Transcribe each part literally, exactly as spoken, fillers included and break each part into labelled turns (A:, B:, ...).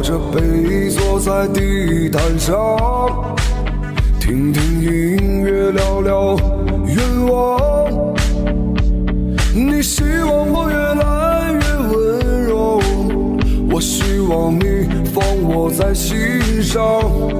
A: 着背坐在地毯上，听听音乐，聊聊愿望。你希望我越来越温柔，我希望你放我在心上。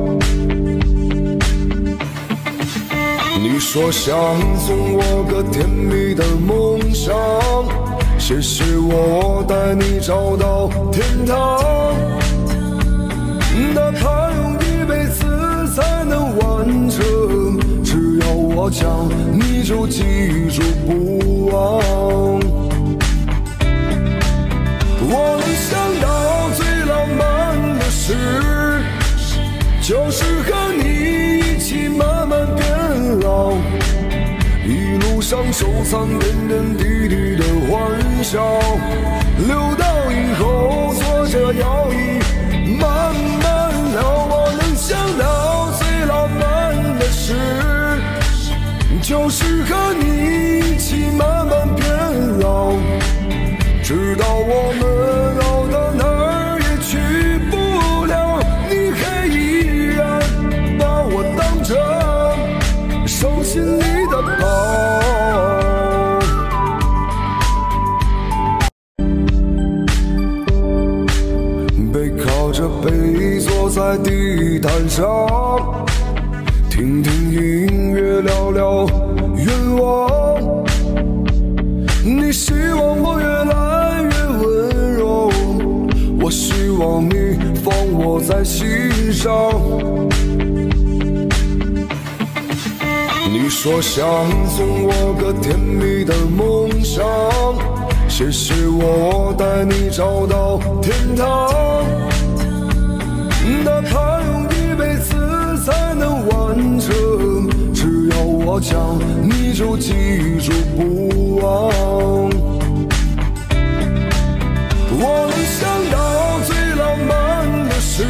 A: 你说想送我个甜蜜的梦想，谢谢我带你找到天堂，哪怕用一辈子才能完成，只要我讲，你就记住不忘。我能想到最浪漫的事，就是和你一起慢慢变老，一路上收藏点点滴滴的欢笑，留到以后坐着摇椅慢慢聊。我能想到最浪漫的事，就是和你一起慢慢变老，直到我们老到哪儿也去不了，你还依然把我当成手心里的宝。背靠着背坐在地毯上，听听音乐，聊聊愿望。你希望我越来越温柔，我希望你放我在心上。你说想送我个甜蜜的梦想，谢谢我带你找到天堂，哪怕用一辈子才能完成，只要我讲，你就记住不忘。我能想到最浪漫的事，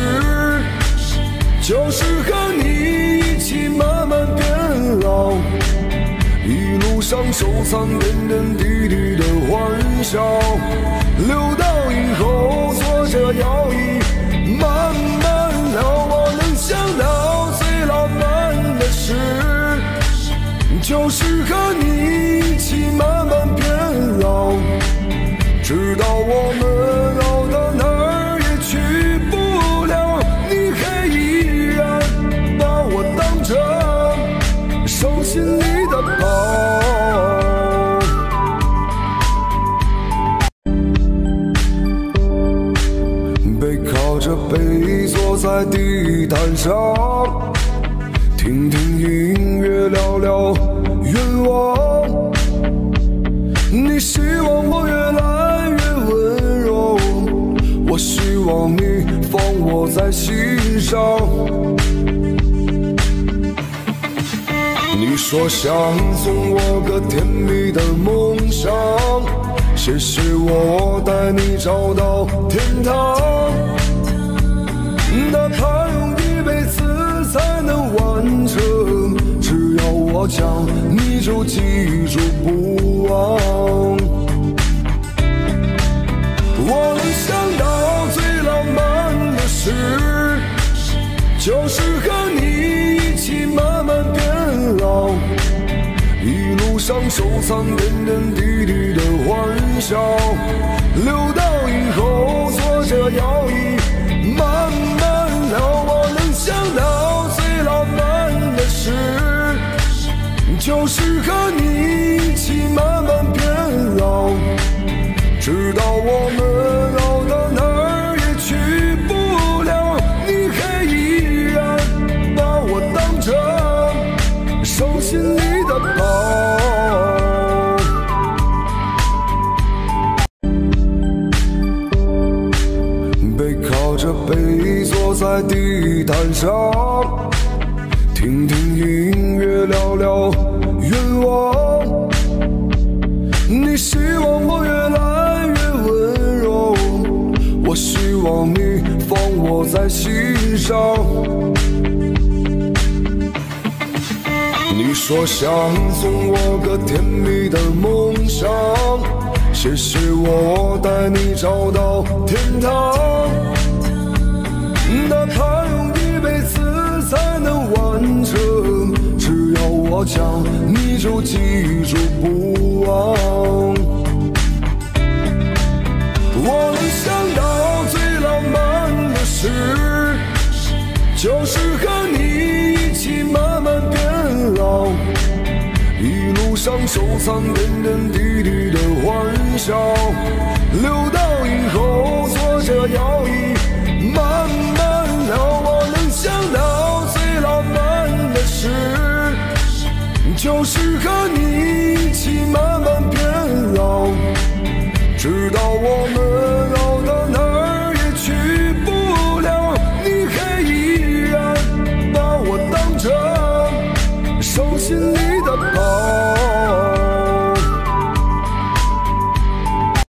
A: 就是和你一起慢慢变老，一路上收藏点点滴滴的欢笑，留到以后坐着摇椅慢慢聊。我能想到最浪漫的事，就是和你一起慢慢变老，直到我们老到哪儿也去不了，你还依然把我当成手心里的宝。背靠着背坐在地毯上，听听音乐，聊聊愿望。你希望我越来越温柔，我希望你放我在心上。你说想送我个甜蜜的梦想，谢谢我带你找到天堂，哪怕用一辈子才能完成，只要我讲，你就记住不忘。我能想到最浪漫的事，就是和你一起慢慢变老，一路上收藏点点滴滴的欢笑，留到以后坐着摇椅慢慢聊。我能想到最浪漫的事，就是和你一起慢慢变老，直到我们老到哪儿也去不了，你还依然把我当成手心里的宝。背靠着背坐在地毯上，听听音乐，聊聊愿望。你希望我越来越温柔，我希望你放我在心上。你说想送我个甜蜜的梦想，谢谢我带你找到天堂， 我讲，你就记住不忘。我能想到最浪漫的事，就是和你一起慢慢变老，一路上收藏点点滴滴的欢笑，留到以后坐着摇椅慢慢聊。我能想到最浪漫的事，就是和你一起慢慢变老，直到我们